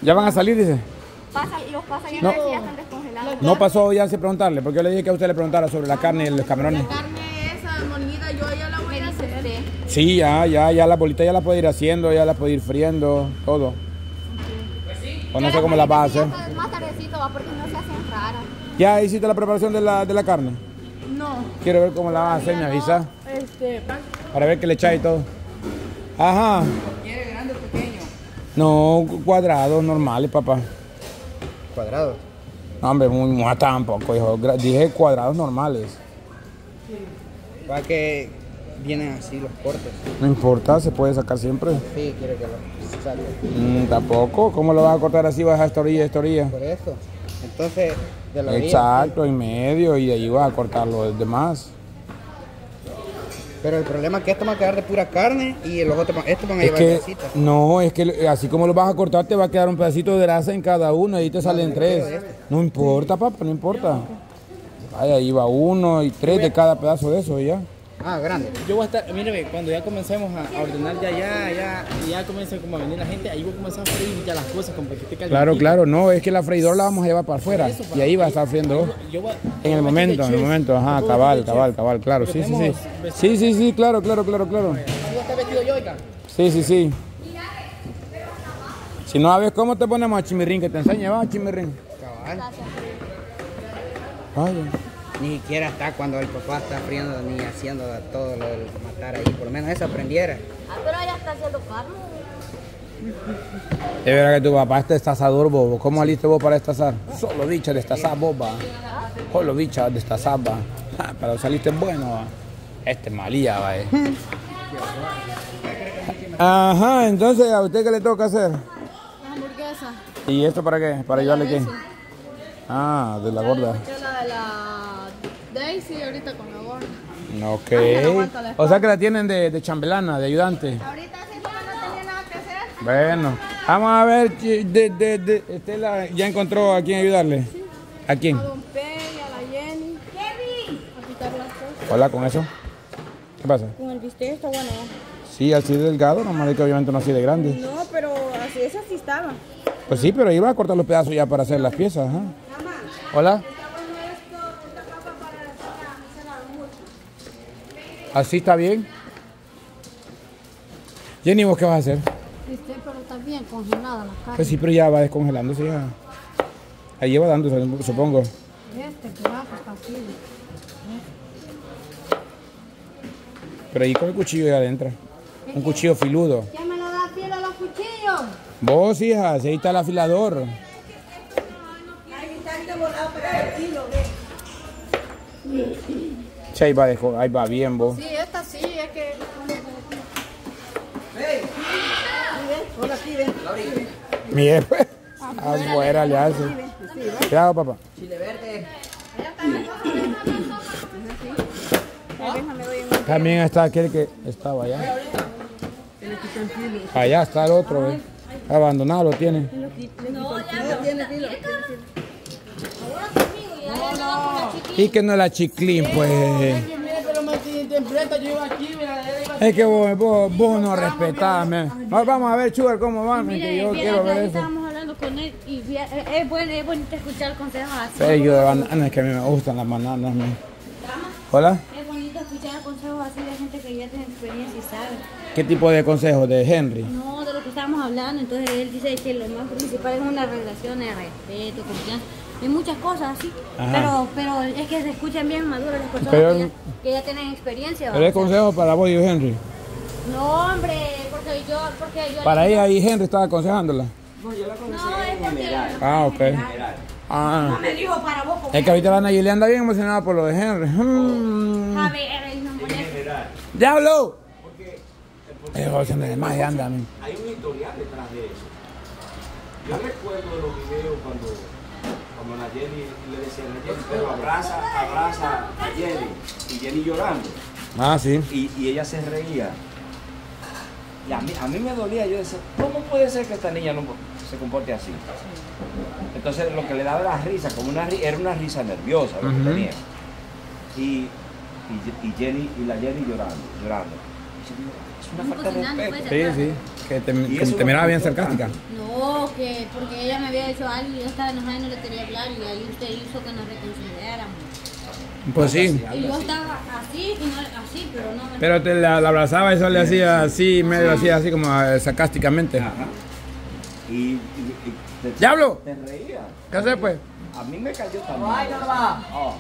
¿Ya van a salir, dice? Los pasajeros No. ya están descongelados. No pasó ya sin preguntarle, porque yo le dije que a usted le preguntara sobre la carne y los camarones. La carne esa molida yo ya la voy a hacer. Sí, ya las bolitas ya las puede ir haciendo, ya las puede ir friendo, todo. O no sé cómo las va a hacer. Más tardecito va porque no se hacen raras. ¿Ya hiciste la preparación de la carne? No. Quiero ver cómo la vas a hacer, me avisa. Para ver qué le echáis y todo. Ajá. ¿Quiere grande o pequeño? No, cuadrados normales, papá. Cuadrado. No, hombre, muy tampoco, hijo. Dije cuadrados normales. Para que vienen así los cortes. No importa, se puede sacar siempre. Sí, quiere que lo saque. Tampoco. ¿Cómo lo vas a cortar así? Vas a esta orilla, esta orilla. Por eso. Entonces, de la orilla. Exacto, en medio y de ahí vas a cortar los demás. Pero el problema es que esto va a quedar de pura carne y los otros, estos van a Es llevar que, grasitas. no, es que así como lo vas a cortar te va a quedar un pedacito de grasa en cada uno y ahí te salen tres. No importa, papá, no importa. Ay, ahí va uno y tres de cada pedazo de eso y ya. Ah, grande. Yo voy a estar, míreme, cuando ya comencemos a ordenar ya comience como a venir la gente, ahí voy a comenzar a freír ya las cosas como para que esté caliente. Claro, no, es que la freidora la vamos a llevar para afuera y ahí va a estar friendo. En el momento, ajá, cabal, claro, sí, claro. ¿Sí va a estar vestido yo, oiga? Sí. Si no sabes cómo te ponemos a Chimirrín, que te enseñe, va, Chimirrín. Cabal. Ay, Ni siquiera está cuando el papá está friendo ni haciendo todo lo del matar ahí. Por lo menos eso aprendiera. Pero ya está haciendo carne. es verdad que tu papá es destazador, bobo. ¿Cómo saliste vos para destazar? Solo bicha destazar, boba. Solo bicha destazar, va. Pero saliste bueno, va. Este malía, va. Ajá, entonces, ¿a usted qué le toca hacer? La hamburguesa. ¿Y esto para qué? ¿Para ayudarle qué? Ah, de la gorda. Yo la de la Daisy ahorita con la gorda. Ok. O sea que la tienen de chambelana, de ayudante. Ahorita sí no tenía nada que hacer. Bueno, vamos a ver, Estela, ¿ya encontró a quién ayudarle? ¿A quién? A Don P y a la Jenny. A quitar las cosas. Hola, ¿con eso? ¿Qué pasa? Con el bistec está bueno. Sí, así de delgado, nomás que obviamente no así de grande. No, pero así esa sí estaba. Pues sí, pero iba a cortar los pedazos ya para hacer las piezas, ajá. Hola. ¿Así está bien? Jenny, ¿vos qué vas a hacer? Pero está bien congelada la carne. Pues sí, pero ya va descongelándose ya. Ahí va dando, supongo. Este pedazo está así. Pero ahí con el cuchillo ya adentro. Un cuchillo filudo. ¿Quién me lo da filo a los cuchillos? Vos, hija, ahí está el afilador. Sí, ahí va bien, vos. Sí, esta sí, es que... Hola, aquí ven. Mire, pues. Afuera le hace. Cuidado, papá. Chile verde. También está aquel que estaba allá. Allá está el otro, abandonado lo tiene. Y que no la chiclín, pues. Es que vos no respetás, vamos a ver, Sugar, cómo va, que yo quiero ver eso. Estábamos hablando con él y es bonito escuchar consejos así. Sello de bananas, que a mí me gustan las bananas. Hola. Es bonito escuchar consejos así de gente que ya tiene experiencia y sabe. ¿Qué tipo de consejo? ¿De Henry? No, de lo que estábamos hablando, entonces él dice que lo más principal es una relación de respeto, confianza. Hay muchas cosas así, pero es que se escuchan bien maduras las personas que ya tienen experiencia. ¿Pero es consejo para vos y Henry? No, hombre, porque yo Para ella y Henry estaba aconsejándola. No, es porque... Ah, ok. No me dijo para vos. Es que ahorita la Nayeli anda bien emocionada por lo de Henry. A ver, no molesta. ¡Diablo! Se me desmaya, anda. Hay un historial detrás de eso. Yo recuerdo los videos cuando la Jenny le decía a Jenny, pero abraza a Jenny, y Jenny llorando. Ah, sí. Y ella se reía. Y a mí me dolía, yo decía, ¿cómo puede ser que esta niña no se comporte así? Entonces lo que le daba la risa, era una risa nerviosa lo que tenía. Y la Jenny llorando. Es una falta de respeto. Sí, que te miraba bien sarcástica. No, que porque ella me había dicho algo y yo estaba enojada y no le quería hablar y ahí usted hizo que nos reconciliáramos. Pues sí. Y yo estaba así y no así, pero no me... Pero te la abrazaba y eso le hacía así, medio hacía así como sarcásticamente. Ajá. Y ¡Diablo! te reía. ¿Qué haces pues? A mí me cayó también. Oh.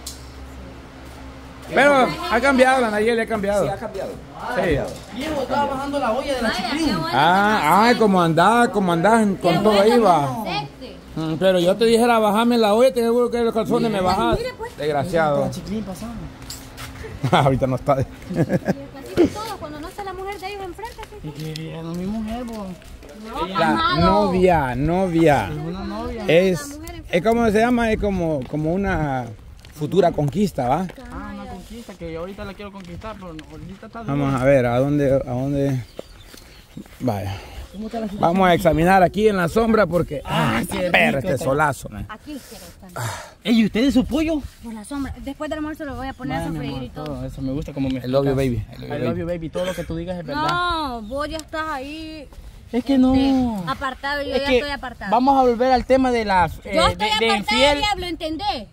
Pero ha cambiado, la Nayeli ha cambiado. Sí, ha cambiado. Sí. Viejo, estaba bajando la olla de la Vaya, chiquilín. qué bueno. Como andás con todo ahí va. Pero yo te dijera bajarme la olla, te seguro que los calzones me bajas. Desgraciado. La chiquilín pasando. Ahorita no está. Y así todo, cuando no está la mujer de ellos enfrente. Y que no mi mujer, bo. La novia. Una novia. Es como se llama, es como una futura conquista, ¿va? Una conquista que yo ahorita la quiero conquistar, pero ahorita está Vamos a ver, ¿a dónde? Vaya. Vamos a examinar aquí en la sombra porque... Pero este solazo, ¿no? Aquí quiero estar. ¿Y ustedes su pollo? Por la sombra. Después del almuerzo lo voy a poner a sofreír y todo. Eso me gusta como me I love you, baby. I love you, baby. Todo lo que tú digas es verdad. No, vos ya estás ahí. Es que no. Apartado, yo Es ya que estoy apartado. vamos a volver al tema de la Yo estoy de apartada, infiel. diablo, ¿entendés?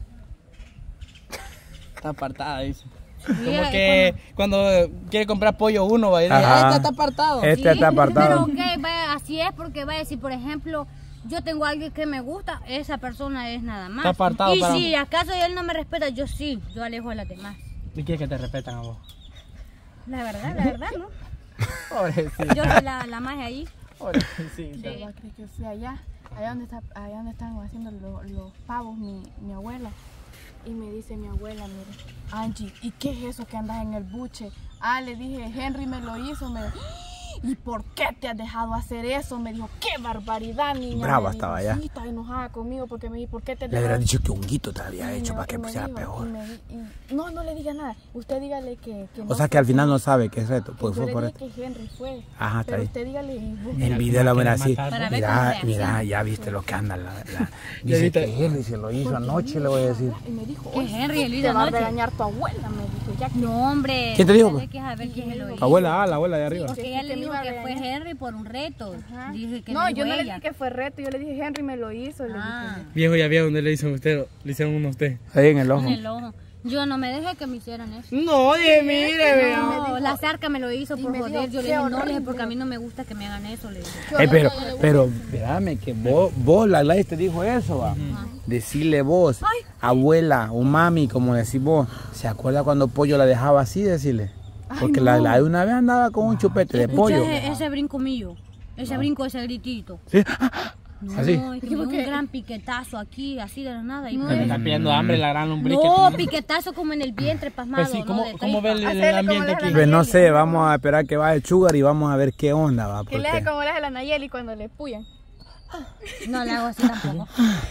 Está apartada, dice. Sí, Como que cuando quiere comprar pollo uno va a decir, Ajá. este está apartado. Este está Pero apartado. ok, vaya, así es porque vaya, si por ejemplo yo tengo a alguien que me gusta, esa persona es nada más. Está apartado y para- si acaso él no me respeta, yo sí, yo alejo a las demás. ¿Y quieres que te respetan a vos? La verdad, ¿no? Pobrecito. Yo soy la más ahí. Pobrecito. Yo creo que fui allá donde están haciendo los pavos mi abuela. Y me dice mi abuela, mire, Angie, ¿y qué es eso que andas en el buche? Le dije, Henry me lo hizo, ¿y por qué te has dejado hacer eso? Me dijo, qué barbaridad, niña. Brava Me estaba dijo, ya. Sí, estaba enojada conmigo porque me dijo, ¿por qué te Le hubiera dejaste? dicho que honguito te había Y hecho me- para que y me pusiera dijo, peor. no le diga nada. Usted dígale que O sea que al final no sabe qué es reto. Pues yo fue le por dije esto. que Henry fue. Ajá, está Pero bien. usted dígale y vos- El video la verá así. Para ver cómo Mira, ya viste lo que anda. Dice que Henry se lo hizo anoche, le voy a decir. Y me dijo, ¿Qué "Oye, Henry el te hizo va a anoche? regañar tu abuela", me dijo. Ya que No, hombre. ¿Quién te dijo, Dale pues? que a ver quién se lo hizo. Abuela, la abuela de arriba. Porque ella que le me dijo iba a que fue regañar. Henry por un reto. Ajá. Dije que No, le yo no le ella. dije que fue reto, yo le dije Henry me lo hizo. Le Ah, dije. Viejo, ya viejo, ¿dónde le hizo usted? Le hicieron uno a usted. Ahí en el ojo. en el ojo. Yo no me dejé que me hicieran eso. No, dije, mire, vea. No, la cerca me lo hizo por me joder. dijo, Yo le "Qué dije, no, le dije, horrible". porque a mí no me gusta que me hagan eso, le dije. Pero, espérame, que vos, la Gladys te dijo eso, va. Decirle vos, abuela o mami, como decís vos. ¿Se acuerda cuando Pollo la dejaba así, decirle? Porque la Gladys una vez andaba con un chupete de pollo. Escucha ese brinco mío, ese brinco, ese gritito. ¿Sí? No, ¿Así? es que me dio un gran piquetazo aquí, así de la nada. Y Me está pidiendo hambre la gran lombriz. no, piquetazo como en el vientre, pasmado. Pues sí, ¿no? ¿cómo, De cómo ve tripa. el ambiente aquí? Pues no sé, vamos a esperar que vaya el sugar y vamos a ver qué onda, va. Que le hace Porque... como le hace la Nayeli cuando le puyan. No le hago así tampoco.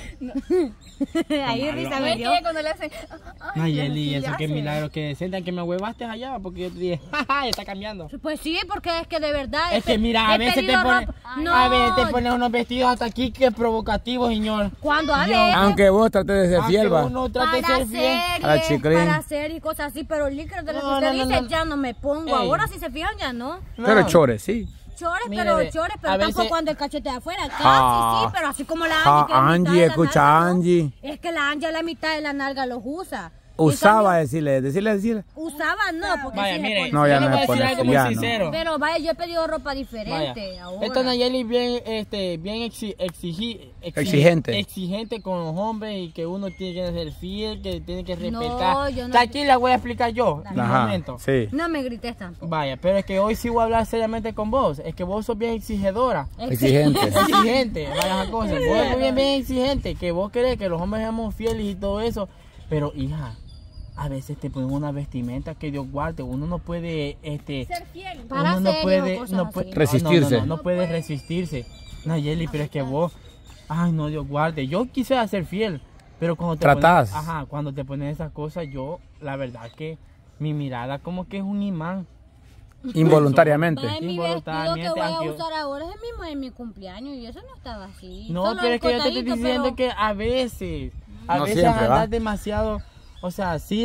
Ahí risa me ¿Ves dio. que cuando le hacen? Nayeli, así eso le qué hace. milagro que sientan que me huevaste allá, porque yo te dije, jaja, está cambiando. Pues sí, porque es que de verdad. Es que mira, a veces te pones, a veces te pones unos vestidos hasta aquí que provocativos, señor. Cuando a Yo- ver. Aunque vos trates de ser fiel, va. Uno trate de Para ser fiel. A la series, chiclín. para series y cosas así, pero el líquido de lo que No, usted no, no, dice no. ya no me pongo. Ey. Ahora si se fijan ya no. Pero chores, sí. Chores, Mire, pero ve, chores, a pero veces- tampoco cuando el cachete de afuera. Casi Ah. sí, pero así como la Ah, Angie. que es mitad Angie, de la escucha, nalga, ¿no? Angie. Es que la Angie a la mitad de la nalga los usa. Usaba, En cambio, decirle. usaba no, porque Vaya, sí se mire, pone- No, ya yo le no voy a me decir pone algo así, muy ya no. sincero. Pero vaya, yo he pedido ropa diferente Vaya. ahora. Esta Nayeli bien, bien Exigente. exigente con los hombres y que uno tiene que ser fiel, que tiene que respetar. yo no- Está aquí la voy a explicar yo, en un Ajá, momento. sí. No me grites tampoco. Vaya, pero es que hoy sí voy a hablar seriamente con vos. Es que vos sos bien exigedora. Exigente. Exigente, vaya cosas. Vos sos bien exigente. Que vos querés que los hombres seamos fieles y todo eso. Pero hija, a veces te ponen una vestimenta que Dios guarde. Uno no puede, Ser fiel. Para uno no series puede, o cosas no así. puede Resistirse. no puede resistirse. Nayeli, pero es que vos, ay no, Dios guarde. Yo quisiera ser fiel, pero cuando te Tratás. pones, ajá, cuando te pones esas cosas, yo, la verdad que mi mirada como que es un imán. Involuntariamente. Ay, mi vestido que Involuntariamente, voy a aunque- usar ahora es el mismo de mi cumpleaños y eso no estaba así. No, Solo pero es que yo te estoy escotadito, diciendo pero- que a veces No andas siempre, ¿va? demasiado, o sea, así va.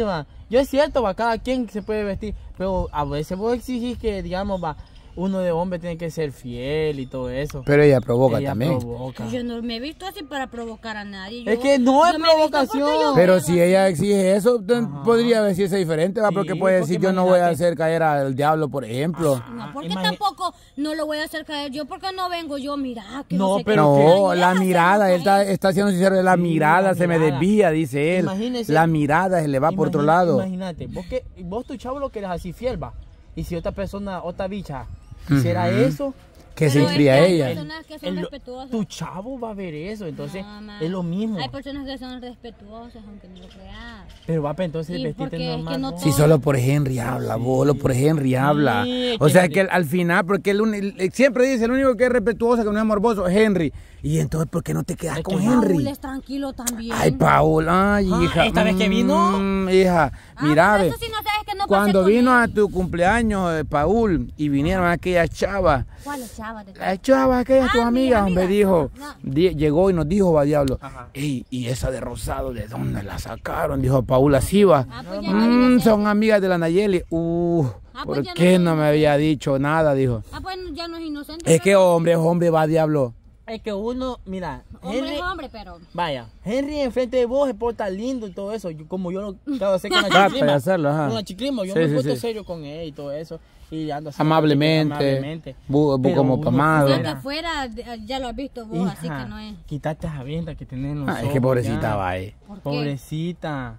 Yo es cierto, va, cada quien se puede vestir, pero a veces vos exigís que, digamos, va, uno de hombre tiene que ser fiel y todo eso. Pero ella provoca también. Yo no me he visto así para provocar a nadie. Es que no es provocación. Pero si ella exige eso, podría decirse diferente, va, porque puede decir yo no voy a hacer caer al diablo, por ejemplo. No, porque tampoco no lo voy a hacer caer yo, porque no vengo yo, mira. Que No, no sé pero qué. No, la mirada, él está siendo sincero, la mirada se me desvía, dice él. Imagínese. La mirada se le va por otro lado. Imagínate, vos tu chavo lo querés así fiel, va. Y si otra persona, otra bicha, hiciera eso, Que se Pero inscría hay ella. personas que son respetuosas. tu chavo va a ver eso, entonces No, ma. es lo mismo. Hay personas que son respetuosas, aunque no lo creas. Pero va, pues entonces Sí, vestirte porque es normal. que no ¿no? Si solo por Henry habla, bolo, por Henry habla. O que sea no que al final, porque siempre dice, el único que es respetuoso, que no es morboso, es Henry. Y entonces, ¿por qué no te quedas con Paul Henry? es tranquilo también. Ay, Paul, ay, hija. ¿esta vez que vino? Hija, mira, pero ve, eso sí no sabes que no cuando pasé con vino él. a tu cumpleaños, Paul, y vinieron aquellas chavas, ¿Cuáles chavas? la chava, aquella tu Ah, mi amiga, amiga. hombre, dijo, No. llegó y nos dijo, va diablo, Ajá. ey, y esa de rosado, ¿de dónde la sacaron? Dijo Paul, así va. Pues ya no vino a ser. Son amigas de la Nayeli. Pues ¿Por ya qué no no me había dicho nada? Dijo. Pues ya no es inocente. Es que hombre, va, diablo. Es que uno, mira, Hombre es hombre, pero... vaya, Henry enfrente de vos se porta lindo y todo eso, como yo lo acabo de hacer con la Trata de chiclima. hacerlo, ajá. Con la chiclima, yo Sí, me sí, porto sí. serio con él y todo eso. Y ando así, Amablemente, Pero como uno pamado. Ya que fuera, ya lo has visto vos, así que no es. Quítate esa venta que tenés en los Es que ojos, pobrecita ya. va ahí. ¿Por qué? Pobrecita.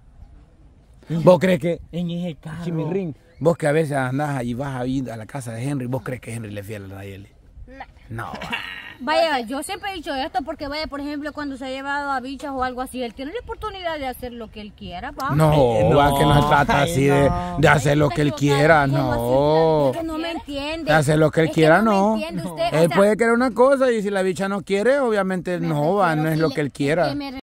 ¿Vos crees que, En ese carro. Chimirrín, vos que a veces andás y vas a ir a la casa de Henry, vos crees que Henry le es fiel a la Nayeli? No. Vaya, yo siempre he dicho esto porque vaya, por ejemplo, cuando se ha llevado a bichas o algo así, él tiene la oportunidad de hacer lo que él quiera, ¿va? No, va, que no se trata ay, así no. de hacer lo que él quiera, no. Es que no me entiende. De hacer lo que él Es quiera, no. no. me entiende usted, o Él sea, puede querer una cosa y si la bicha no quiere, obviamente me no va, refiero no es si lo le- que él es quiera. que me